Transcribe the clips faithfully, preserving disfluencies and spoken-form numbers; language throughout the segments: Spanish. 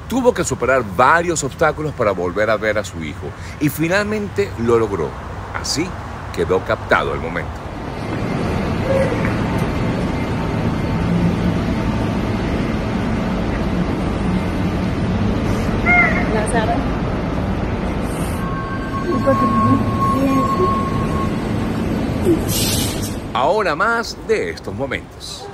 Tuvo que superar varios obstáculos para volver a ver a su hijo y finalmente lo logró. Así quedó captado el momento. Ahora más de estos momentos.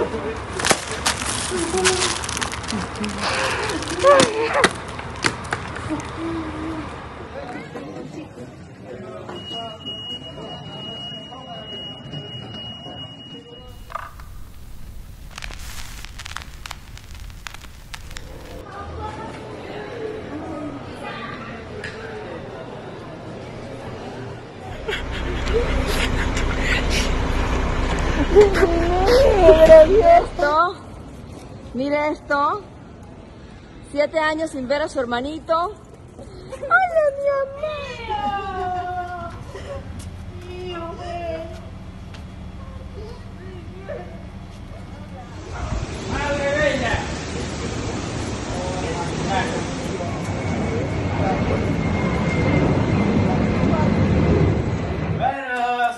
Mire esto, mire esto, siete años sin ver a su hermanito. ¡Hola, mi amor! ¡Madre bella! ¡Buenos!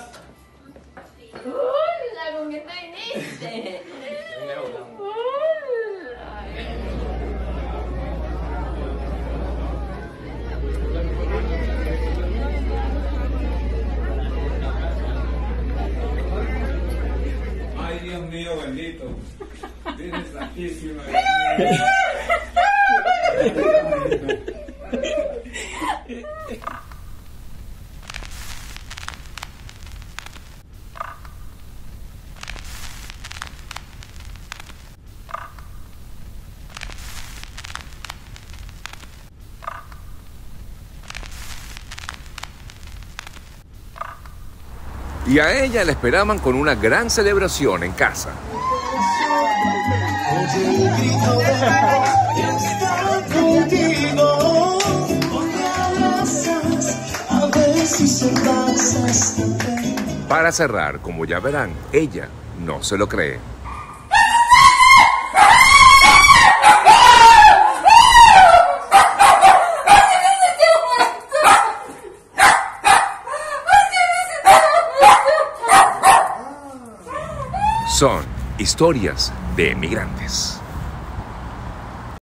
¡Hola! ¿Con quién te viniste? Ay, Dios mío, bendito. Virgen Santísima. Y a ella la esperaban con una gran celebración en casa. Para cerrar, como ya verán, ella no se lo cree. Son historias de emigrantes.